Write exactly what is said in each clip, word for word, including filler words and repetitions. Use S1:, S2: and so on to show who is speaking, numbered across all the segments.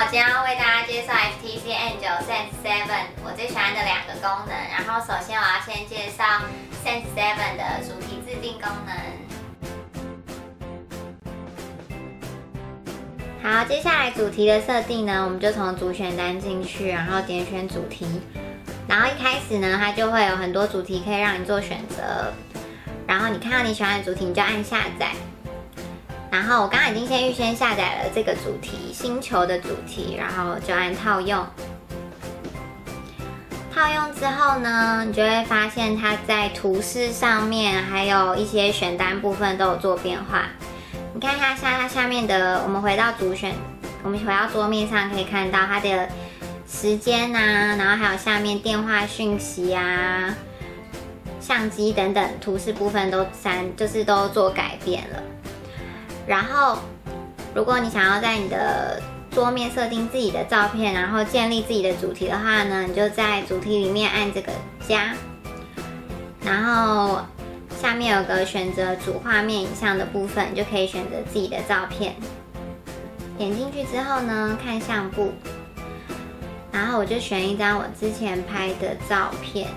S1: 我今天要为大家介绍 H T C Angel Sense 七我最喜欢的两个功能。然后首先我要先介绍 Sense 七的主题自定功能。好，接下来主题的设定呢，我们就从主选单进去，然后点选主题。然后一开始呢，它就会有很多主题可以让你做选择。然后你看到你喜欢的主题，你就按下载。然后我刚刚已经先预先下载了这个主题，星球的主题，然后就按套用。套用之后呢，你就会发现它在图示上面，还有一些选单部分都有做变化。你看一下下它下面的，我们回到主选，我们回到桌面上可以看到它的时间啊，然后还有下面电话讯息啊、相机等等图示部分都删，就是都做改变了。然后，如果你想要在你的桌面设定自己的照片，然后建立自己的主题的话呢，你就在主题里面按这个加，然后下面有个选择主画面影像的部分，你就可以选择自己的照片。点进去之后呢，看相簿，然后我就选一张我之前拍的照片。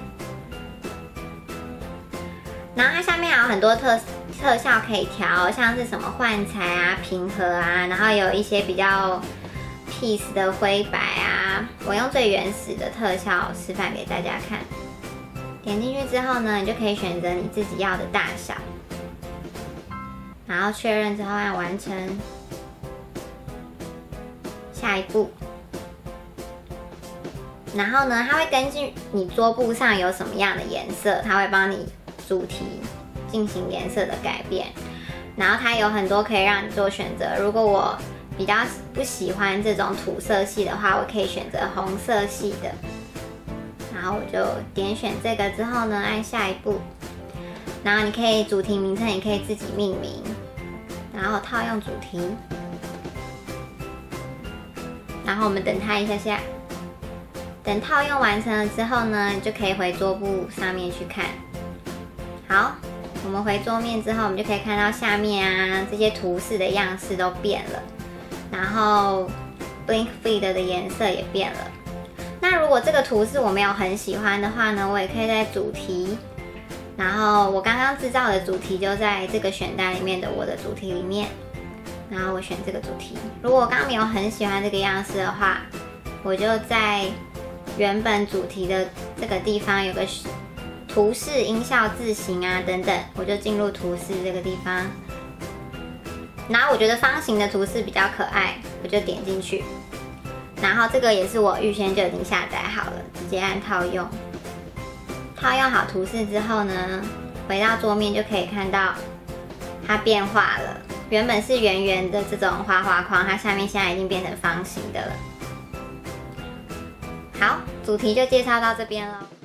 S1: 然后它下面还有很多特特效可以调，像是什么幻彩啊、平和啊，然后有一些比较 peace 的灰白啊。我用最原始的特效示范给大家看。点进去之后呢，你就可以选择你自己要的大小，然后确认之后按完成。下一步，然后呢，它会根据你桌布上有什么样的颜色，它会帮你主题进行颜色的改变，然后它有很多可以让你做选择。如果我比较不喜欢这种土色系的话，我可以选择红色系的。然后我就点选这个之后呢，按下一步，然后你可以主题名称也可以自己命名，然后套用主题，然后我们等它一下下。等套用完成了之后呢，你就可以回桌布上面去看。好，我们回桌面之后，我们就可以看到下面啊这些图示的样式都变了，然后 Blink Feed 的颜色也变了。那如果这个图示我没有很喜欢的话呢，我也可以在主题，然后我刚刚制造的主题就在这个选单里面的我的主题里面，然后我选这个主题。如果我刚刚没有很喜欢这个样式的话，我就在原本主题的这个地方有个图示、音效、字形啊等等，我就进入图示这个地方。然后我觉得方形的图示比较可爱，我就点进去。然后这个也是我预先就已经下载好了，直接按套用。套用好图示之后呢，回到桌面就可以看到它变化了。原本是圆圆的这种花花框，它下面现在已经变成方形的了。好，主题就介绍到这边了。